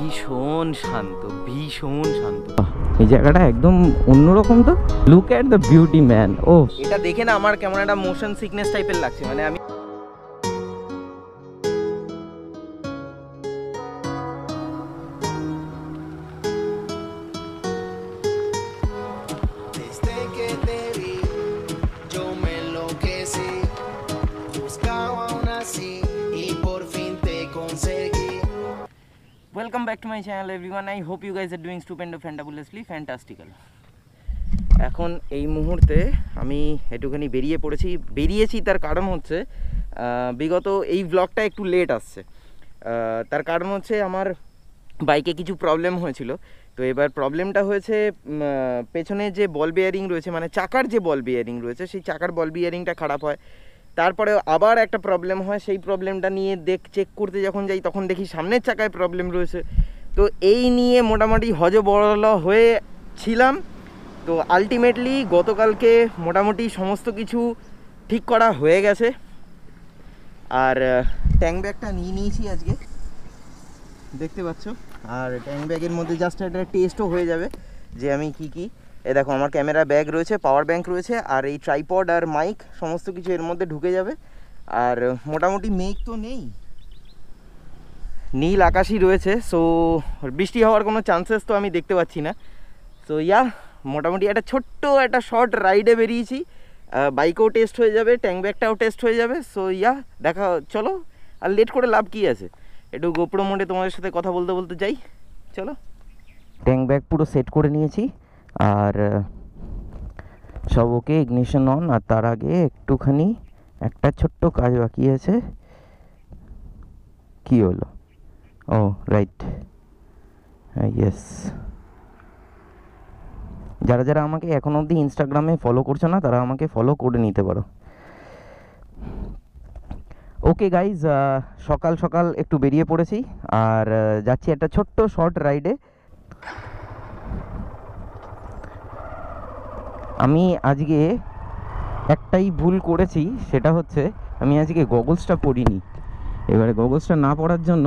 ভীষণ শান্ত, ভীষণ শান্ত। এই জায়গাটা একদম অন্যরকম। তো look at the beauty man. ও এটা দেখে না আমার কেমন একটা মোশন সিকনেস টাইপের লাগছে, মানে আমি Welcome back to my channel everyone. I hope you guys are doing stupendo, fantabulously, fantastical. এখন এই মুহূর্তে আমি একটুখানি বেরিয়েছি তার কারণ হচ্ছে বিগত এই ব্লগটা একটু লেট আসছে। তার কারণ হচ্ছে আমার বাইকে কিছু প্রবলেম হয়েছিল। তো এবার প্রবলেমটা হয়েছে পেছনে যে বল বিয়ারিং রয়েছে, মানে চাকার যে বল বিয়ারিং রয়েছে, সেই চাকার বল বিয়ারিংটা খারাপ হয়। তারপরে আবার একটা প্রবলেম হয়, সেই প্রবলেমটা নিয়ে চেক করতে যখন যাই তখন দেখি সামনের চাকায় প্রবলেম রয়েছে। তো এই নিয়ে মোটামুটি হজবরল হয়ে ছিলাম। তো আলটিমেটলি গতকালকে মোটামুটি সমস্ত কিছু ঠিক করা হয়ে গেছে। আর ট্যাঙ্ক ব্যাগটা নিয়ে নিয়েছি আজকে, দেখতে পাচ্ছ। আর ট্যাঙ্ক ব্যাগের মধ্যে জাস্ট একটা টেস্টও হয়ে যাবে যে আমি কি এ দেখো, আমার ক্যামেরা ব্যাগ রয়েছে, পাওয়ার ব্যাঙ্ক রয়েছে, আর এই ট্রাইপড আর মাইক সমস্ত কিছু এর মধ্যে ঢুকে যাবে। আর মোটামুটি মেঘ তো নেই, নীল আকাশই রয়েছে। সো বৃষ্টি হওয়ার কোনো চান্সেস তো আমি দেখতে পাচ্ছি না। সো মোটামুটি একটা ছোট্ট একটা শর্ট রাইডে বেরিয়েছি। বাইকও টেস্ট হয়ে যাবে, ট্যাঙ্ক ব্যাগটাও টেস্ট হয়ে যাবে। সো দেখা, চলো আর লেট করে লাভ কী আছে, একটু গোপ্রো মোডে তোমাদের সাথে কথা বলতে বলতে যাই, চলো। ট্যাঙ্ক ব্যাগ পুরো সেট করে নিয়েছি আর সব ওকে, ইগনিশন অন। আর তার আগে একটুখানি একটা ছোট্ট কাজ বাকি আছে। কি হলো? Oh right, yes. যারা যারা আমাকে এখন অবধি ইনস্টাগ্রামে ফলো করছো না, তারা আমাকে ফলো করে নিতে পারো। ওকে গাইজ, সকাল সকাল একটু বেরিয়ে পড়েছি আর যাচ্ছি একটা ছোট্ট শর্ট রাইডে। আমি আজকে একটাই ভুল করেছি, সেটা হচ্ছে আমি আজকে গগলসটা পরিনি। এবারে গগলসটা না পরার জন্য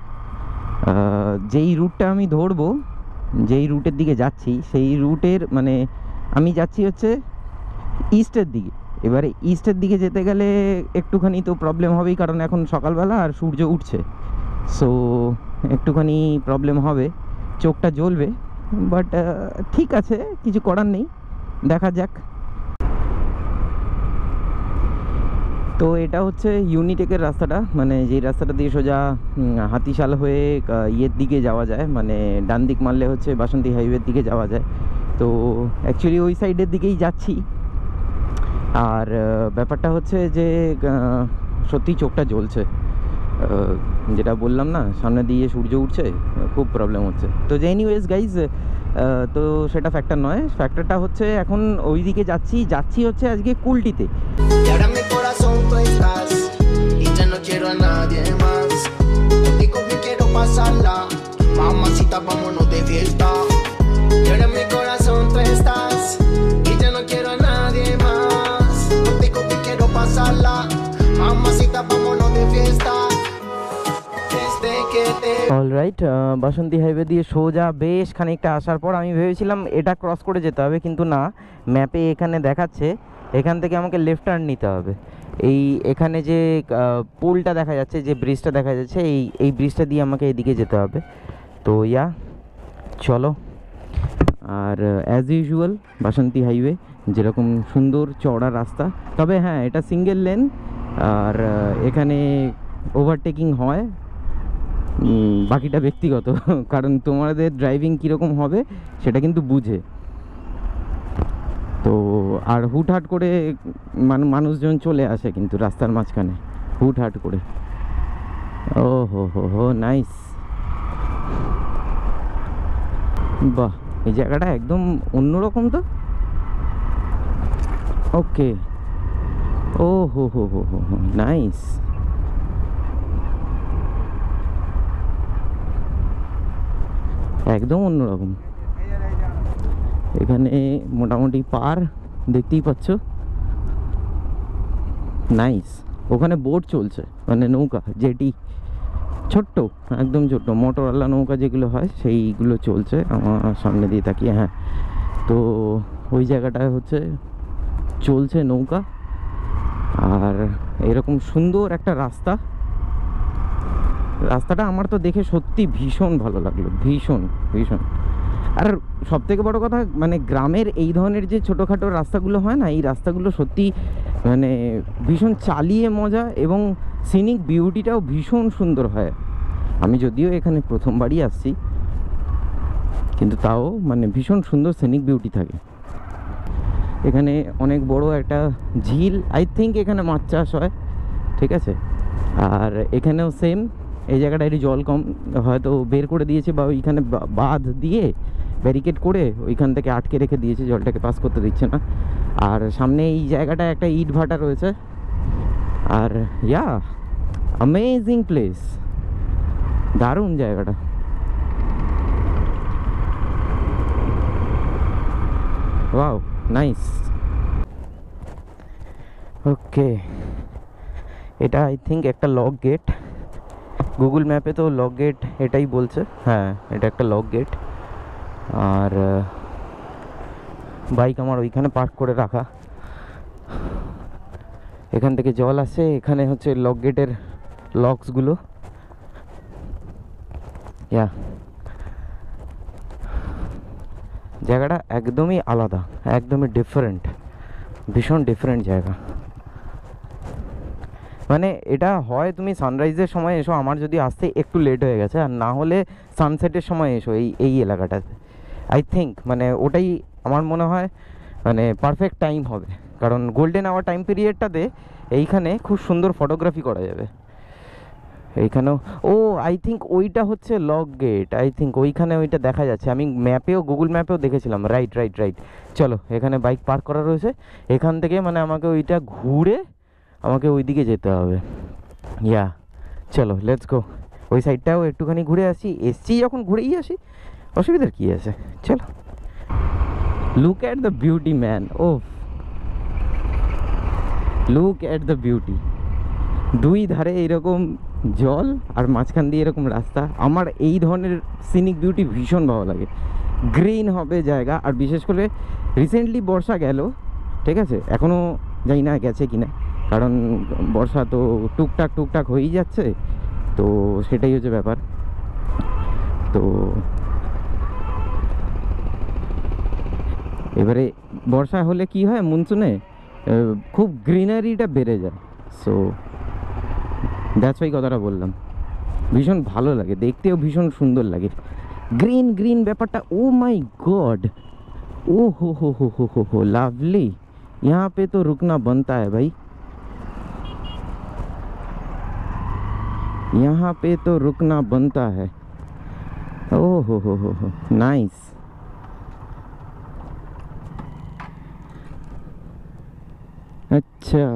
যেই রুটটা আমি ধরবো, যেই রুটের দিকে যাচ্ছি, সেই রুটের মানে আমি যাচ্ছি হচ্ছে ইস্টের দিকে। এবারে ইস্টের দিকে যেতে গেলে একটুখানি তো প্রবলেম হবেই, কারণ এখন সকালবেলা আর সূর্য উঠছে। সো একটুখানি প্রবলেম হবে, চোখটা জ্বলবে, বাট ঠিক আছে, কিছু করার নেই, দেখা যাক। তো এটা হচ্ছে ইউনিটেকের রাস্তাটা, মানে যেই রাস্তাটা দিয়ে সোজা হাতিশাল হয়ে ইয়ের দিকে যাওয়া যায়, মানে ডান দিক মারলে হচ্ছে বাসন্তী হাইওয়ের দিকে যাওয়া যায়। তো অ্যাকচুয়ালি ওই সাইডের দিকেই যাচ্ছি। আর ব্যাপারটা হচ্ছে যে সত্যি চোখটা জ্বলছে, যেটা বললাম না, সামনে দিয়ে সূর্য উঠছে, খুব প্রবলেম হচ্ছে। তো এনিওয়েজ গাইজ, তো সেটা ফ্যাক্টর নয়, ফ্যাক্টরটা হচ্ছে এখন ওই দিকে যাচ্ছি হচ্ছে আজকে কুলটিতে। অলরাইট, বাসন্তী হাইওয়ে দিয়ে সোজা বেশ খানিকটা আসার পর আমি ভেবেছিলাম এটা ক্রস করে যেতে হবে, কিন্তু না, ম্যাপে এখানে দেখাচ্ছে এখান থেকে আমাকে লেফট টার্ন নিতে হবে। এখানে যে পোলটা দেখা যাচ্ছে, যে ব্রিজটা দেখা যাচ্ছে, এই ব্রিজটা দিয়ে আমাকে এদিকে যেতে হবে। তো চলো। আর অ্যাজ ইউজুয়াল বাসন্তী হাইওয়ে যেরকম সুন্দর চওড়া রাস্তা, তবে হ্যাঁ, এটা সিঙ্গেল লেন আর এখানে ওভারটেকিং হয়, বাকিটা ব্যক্তিগত, কারণ তোমাদের ড্রাইভিং কীরকম হবে সেটা কিন্তু বুঝে। তো আর হুটহাট করে মানুষজন চলে আসে কিন্তু রাস্তার মাঝখানে, হুটহাট করে। ও হো নাইস, বাহ, এই জায়গাটা একদম অন্যরকম। তো ওকে, ও হো নাইস। একদম অন্যরকম। এখানে মোটামুটি পার দেখতেই পাচ্ছ, নাইস। ওখানে বোট চলছে, মানে নৌকা, জেটি। ছোট্ট, একদম ছোট্ট মোটরওয়ালা নৌকা যেগুলো হয় সেইগুলো চলছে আমার সামনে দিয়ে তাকিয়ে। হ্যাঁ, তো ওই জায়গাটায় হচ্ছে চলছে নৌকা, আর এরকম সুন্দর একটা রাস্তাটা আমার তো দেখে সত্যি ভীষণ ভালো লাগলো, ভীষণ ভীষণ। আর সব থেকে বড় কথা, মানে গ্রামের এই ধরনের যে ছোটোখাটো রাস্তাগুলো হয় না, এই রাস্তাগুলো সত্যি মানে ভীষণ চালিয়ে মজা, এবং সিনিক বিউটিটাও ভীষণ সুন্দর হয়। আমি যদিও এখানে প্রথমবারই আসছি, কিন্তু তাও মানে ভীষণ সুন্দর সিনিক বিউটি থাকে এখানে। অনেক বড় একটা ঝিল, আই থিঙ্ক এখানে মাছ চাষ হয়, ঠিক আছে। আর এখানেও সেম, এই জায়গাটা একটু জল কম, হয়তো বের করে দিয়েছে বা ওইখানে বাঁধ দিয়ে ব্যারিকেড করে ওইখান থেকে আটকে রেখে দিয়েছে, জলটাকে পাস করতে দিচ্ছে না। আর সামনে এই জায়গাটায় একটা ইট ভাটা রয়েছে। আর ইয়া, অ্যামেজিং প্লেস, দারুণ জায়গাটা। Wow, nice. ওকে, এটা আই থিঙ্ক একটা লক গেট, গুগল ম্যাপে তো লক গেট এটাই বলছে। হ্যাঁ, এটা একটা লক গেট। আর বাইক আমার ওইখানে পার্ক করে রাখা, এখান থেকে জল আসে, এখানে হচ্ছে লক গেটের লকসগুলো। ইয়া, জায়গাটা একদমই আলাদা, একদমই ডিফারেন্ট, ভীষণ ডিফারেন্ট জায়গা। মানে এটা হয় তুমি সানরাইজের সময় এসো, আমার যদি আসতে একটু লেট হয়ে গেছে, আর না হলে সানসেটের সময় এসো এই এলাকাটাতে। আই থিঙ্ক মানে ওটাই আমার মনে হয় মানে পারফেক্ট টাইম হবে, কারণ গোল্ডেন আওয়ার টাইম পিরিয়ডটাতে এইখানে খুব সুন্দর ফটোগ্রাফি করা যাবে। এইখানেও, ও আই থিঙ্ক ওইটা হচ্ছে লক গেট, আই থিঙ্ক ওইখানে ওইটা দেখা যাচ্ছে, আমি ম্যাপেও গুগল ম্যাপেও দেখেছিলাম। রাইট রাইট রাইট, চলো এখানে বাইক পার্ক করা রয়েছে, এখান থেকে মানে আমাকে ওইটা ঘুরে আমাকে ওইদিকে যেতে হবে। ইয়া, চলো লেটস গো, ওই সাইডটাও একটুখানি ঘুরে আসি, এসছি যখন ঘুরেই আসি, অসুবিধার কী আছে, চলো। Look at the beauty man, oh look at the beauty. দুই ধারে এইরকম জল আর মাঝখান দিয়ে এরকম রাস্তা, আমার এই ধরনের সিনিক বিউটি ভীষণ ভালো লাগে। গ্রিন হবে জায়গা, আর বিশেষ করে রিসেন্টলি বর্ষা গেল, ঠিক আছে, এখনও জানি না গেছে কি না, কারণ বর্ষা তো টুকটাক হয়েই যাচ্ছে, তো সেটাই হচ্ছে ব্যাপার। তো এবারে বর্ষা হলে কি হয়, মনসুনে খুব গ্রিনারিটা বেড়ে যায়, সো দ্যাটস ওয়াই কথাটা বললাম। ভীষণ ভালো লাগে, দেখতেও ভীষণ সুন্দর লাগে, গ্রিন গ্রিন ব্যাপারটা। ও মাই গড, ओ हो लवली, यहाँ पे तो रुकना बनता है भाई, यहाँ पे तो रुकना बनता है। ओ हो नाइस। अच्छा,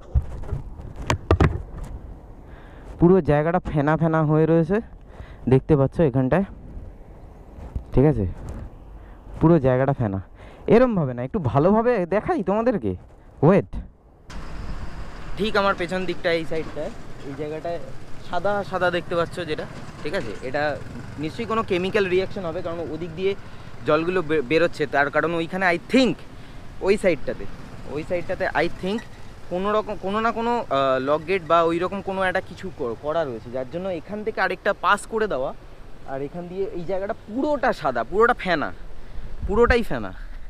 পুরো জায়গাটা ফেনা ফেনা হয়ে রয়েছে, দেখতে পাচ্ছ এখানটায়, ঠিক আছে, পুরো জায়গাটা ফেনা। এরমভাবে না, একটু ভালোভাবে দেখাই তোমাদেরকে, ওয়েট। ঠিক আমার পেছন দিকটা এই সাইডটায়, এই জায়গাটায় সাদা সাদা দেখতে পাচ্ছ যেটা, ঠিক আছে, এটা নিশ্চয়ই কোনো কেমিক্যাল রিয়াকশন হবে, কারণ ওদিক দিয়ে জলগুলো বেরোচ্ছে, তার কারণ ওইখানে আই থিঙ্ক ওই সাইডটাতে আই থিঙ্ক কোনো না কোনো লক গেট বা ওই রকম কোনো একটা কিছু করা রয়েছে, যার জন্য এখান থেকে আরেকটা পাস করে দেওয়া, আর এখান দিয়ে এই জায়গাটা পুরোটা সাদা, পুরোটা ফেনা, পুরোটাই ফেনা।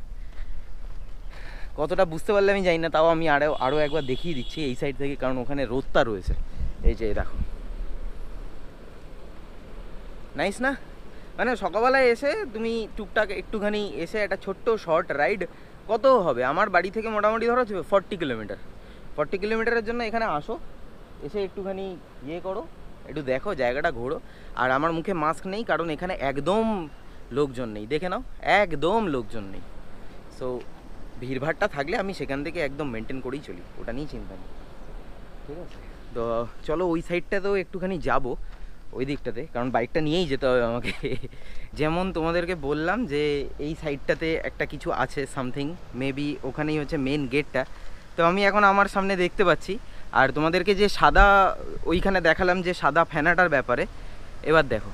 কতটা বুঝতে পারলে আমি জানি না, তাও আমি আরও একবার দেখিয়ে দিচ্ছি এই সাইড থেকে, কারণ ওখানে রোদটা রয়েছে। এই যে দেখো, নাইস না? মানে সকালবেলায় এসে তুমি টুকটাক একটুখানি এসে একটা ছোট্ট শর্ট রাইড, কত হবে আমার বাড়ি থেকে মোটামুটি ধরো 40 কিলোমিটার, 40 কিলোমিটারের জন্য এখানে আসো, এসে একটুখানি ইয়ে করো, একটু দেখো জায়গাটা, ঘোরো। আর আমার মুখে মাস্ক নেই, কারণ এখানে একদম লোকজন নেই, দেখে নাও, একদম লোকজন নেই। সো ভিড়ভাড়টা থাকলে আমি সেখান থেকে একদম মেনটেন করেই চলি, ওটা নিয়েই চিন্তা নেই, ঠিক আছে। তো চলো ওই সাইডটাতেও একটুখানি যাবো, ওই দিকটাতে, কারণ বাইকটা নিয়েই যেতে হবে আমাকে। যেমন তোমাদেরকে বললাম যে এই সাইডটাতে একটা কিছু আছে সামথিং, মেবি ওখানেই হচ্ছে মেন গেটটা। তো আমি এখন আমার সামনে দেখতে পাচ্ছি, আর তোমাদেরকে যে সাদা ওইখানে দেখালাম যে সাদা ফেনাটার ব্যাপারে, এবার দেখো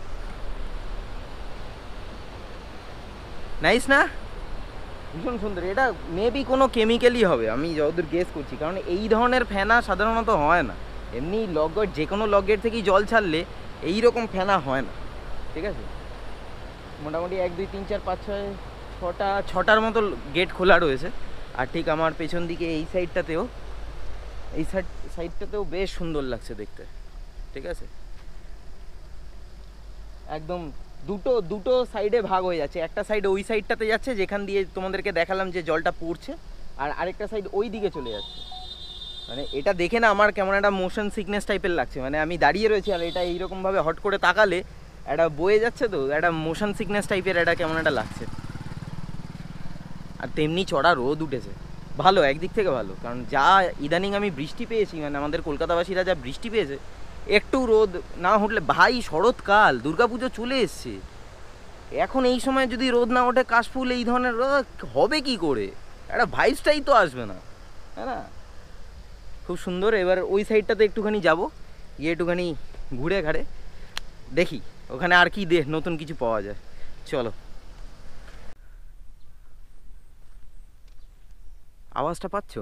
নাইস না, ভীষণ সুন্দর। এটা মেবি কোনো কেমিক্যালই হবে আমি যতদূর গেস করছি, কারণ এই ধরনের ফেনা সাধারণত হয় না। এমনি লক গেট, যে কোনো লক গেট থেকেই জল ছাড়লে এই রকম ফেনা হয় না, ঠিক আছে। মোটামুটি 1 2 3 4 5 6 ছটার মতো গেট খোলা রয়েছে। আর ঠিক আমার পেছন দিকে এই সাইডটাতেও, এই সাইডটাতেও বেশ সুন্দর লাগছে দেখতে, ঠিক আছে। একদম দুটো সাইডে ভাগ হয়ে যাচ্ছে, একটা সাইড ওই সাইডটাতে যাচ্ছে যেখান দিয়ে তোমাদেরকে দেখালাম যে জলটা পড়ছে, আর আরেকটা সাইড ওই দিকে চলে যাচ্ছে। মানে এটা দেখে না আমার কেমন একটা মোশন সিকনেস টাইপের লাগছে, মানে আমি দাঁড়িয়ে রয়েছি আর এটা এইরকমভাবে হট করে তাকালে একটা বয়ে যাচ্ছে, তো একটা মোশন সিকনেস টাইপের এটা কেমন একটা লাগছে। আর তেমনি চড়া রোদ উঠেছে, ভালো, একদিক থেকে ভালো, কারণ যা ইদানিং আমি বৃষ্টি পেয়েছি, মানে আমাদের কলকাতাবাসীরা যা বৃষ্টি পেয়েছে, একটু রোদ না উঠলে ভাই, শরৎকাল, দুর্গাপুজো চলে এসছে, এখন এই সময় যদি রোদ না ওঠে, কাশফুল এই ধরনের রোদ হবে কি করে, একটা ভাইবসটাই তো আসবে না, তাই না। খুব সুন্দর। এবার ওই সাইডটাতে একটুখানি যাব, গিয়ে একটুখানি ঘুরে ঘাড়ে দেখি ওখানে আর কি নতুন কিছু পাওয়া যায়। চলো। আওয়াজটা পাচ্ছ?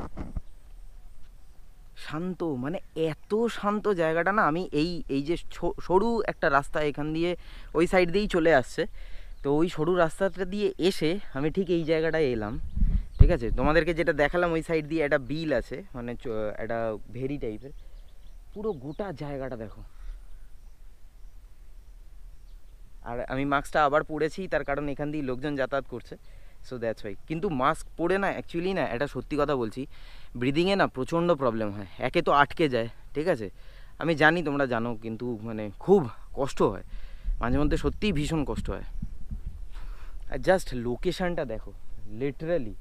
শান্ত, মানে এত শান্ত জায়গাটা না। আমি এই যে সরু একটা রাস্তা এখান দিয়ে ওই সাইড দিয়েই চলে আসছে, তো ওই সরু রাস্তাটা দিয়ে এসে আমি ঠিক এই জায়গাটায় এলাম, ঠিক আছে। তোমাদেরকে যেটা দেখালাম ওই সাইড দিয়ে একটা বিল আছে, মানে একটা ভেরি টাইপের, পুরো গোটা জায়গাটা দেখো। আর আমি মাস্কটা আবার পরেছি, তার কারণ এখান দিয়ে লোকজন যাতায়াত করছে, সো দ্যাটস ওয়াই। কিন্তু মাস্ক পরে না, অ্যাকচুয়ালি না, এটা সত্যি কথা বলছি, ব্রিদিংয়ে না প্রচণ্ড প্রবলেম হয়। একে তো আটকে যায়, ঠিক আছে, আমি জানি তোমরা জানো, কিন্তু মানে খুব কষ্ট হয় মাঝে মধ্যে, সত্যিই ভীষণ কষ্ট হয়। আর জাস্ট লোকেশানটা দেখো, লিটারালি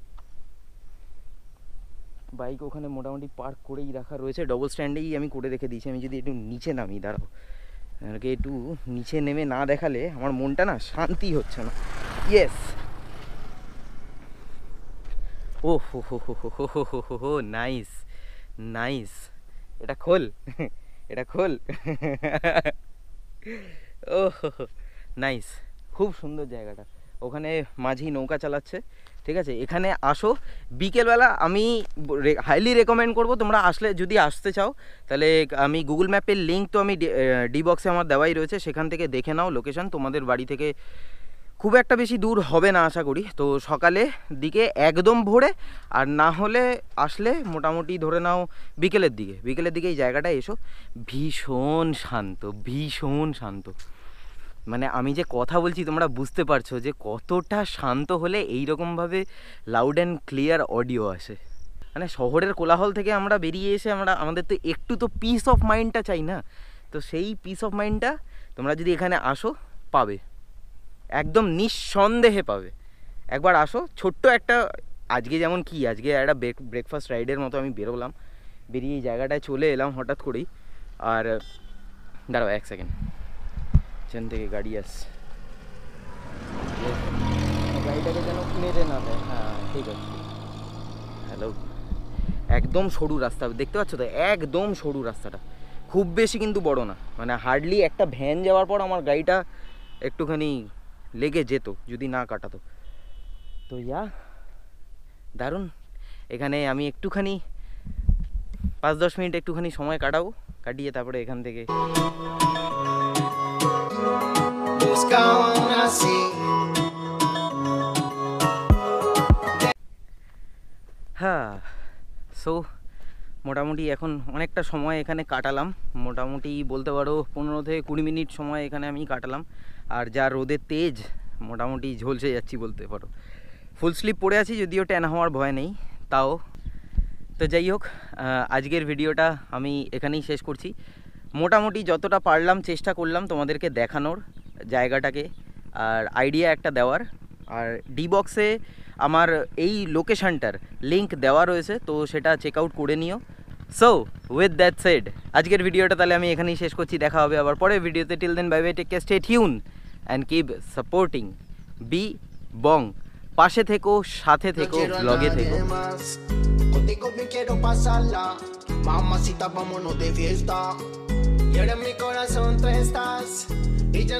বাইক ওখানে মোটামুটি পার্ক করেই রাখা রয়েছে, ডবল স্ট্যান্ডেই আমি করে রেখে দিয়েছি। আমি যদি একটু নিচে নামি, দাঁড়াও, আমাকে একটু নিচে নেমে না দেখালে আমার মনটা না শান্তি হচ্ছে না। ইয়েস, ও হো হো হো হো হো হো হো হো, নাইস নাইস, এটা খোল, এটা খোল, ও নাইস, খুব সুন্দর জায়গাটা। ওখানে মাঝি নৌকা চালাচ্ছে, ঠিক আছে। এখানে আসো বিকেলবেলা, আমি হাইলি রেকমেন্ড করব, তোমরা আসলে, যদি আসতে চাও তাহলে আমি গুগল ম্যাপের লিঙ্ক তো আমি ডি বক্সে আমার দেওয়াই রয়েছে, সেখান থেকে দেখে নাও লোকেশন। তোমাদের বাড়ি থেকে খুব একটা বেশি দূর হবে না আশা করি। তো সকালে দিকে একদম ভোরে, আর না হলে আসলে মোটামুটি ধরে নাও বিকেলের দিকে এই জায়গাটায় এসো। ভীষণ শান্ত, ভীষণ শান্ত, মানে আমি যে কথা বলছি তোমরা বুঝতে পারছো যে কতটা শান্ত হলে এইরকমভাবে লাউড অ্যান্ড ক্লিয়ার অডিও আসে। মানে শহরের কোলাহল থেকে আমরা বেরিয়ে এসে আমাদের তো একটু তো পিস অফ মাইন্ডটা চাই না, তো সেই পিস অফ মাইন্ডটা তোমরা যদি এখানে আসো পাবে, একদম নিঃসন্দেহে পাবে। একবার আসো, ছোট্ট একটা, আজকে যেমন কি, আজকে একটা ব্রেকফাস্ট রাইডের মতো আমি বেরিয়ে এই জায়গাটায় চলে এলাম হঠাৎ করেই। আর দাঁড়াও 1 সেকেন্ড, এখান থেকে গাড়ি আসছে, গাড়িটাকে যেন মেরে না দেয়। হ্যাঁ ঠিক আছে, হ্যালো। একদম সরু রাস্তা, দেখতে পাচ্ছ তো, একদম সরু রাস্তাটা, খুব বেশি কিন্তু বড় না, মানে হার্ডলি একটা ভ্যান যাওয়ার পর আমার গাড়িটা একটুখানি লেগে যেত যদি না কাটাতো। তো দারুণ। এখানে আমি একটুখানি 5-10 মিনিট একটুখানি সময় কাটিয়ে তারপরে এখান থেকে হ্যাঁ। সো মোটামুটি এখন অনেকটা সময় এখানে কাটালাম, মোটামুটি বলতে পারো 15 থেকে 20 মিনিট সময় এখানে আমি কাটালাম। আর যা রোদের তেজ, মোটামুটি ঝলসে যাচ্ছি বলতে পারো। ফুল স্লিপ পরে আছি, যদিও ট্যান হওয়ার ভয় নেই তাও। তো যাই হোক, আজকের ভিডিওটা আমি এখানেই শেষ করছি। মোটামুটি যতটা পারলাম চেষ্টা করলাম তোমাদেরকে দেখানোর জায়গাটাকে, আর আইডিয়া একটা দেওয়ার। আর ডি বক্সে আমার এই লোকেশানটার লিঙ্ক দেওয়া রয়েছে, তো সেটা চেক আউট করে নিও। সো উইথ দ্যাট সেড, আজকের ভিডিওটা তাহলে আমি এখানেই শেষ করছি। দেখা হবে আবার পরের ভিডিওতে। Till then bye bye, take care, stay tune and keep supporting B Bong. পাশে থেকো, সাথে থেকো, ব্লগে থেকো। Contigo bien quiero pasarla. Mamacita, vámonos de fiesta. Y ahora en mi corazón tú estás. Y ya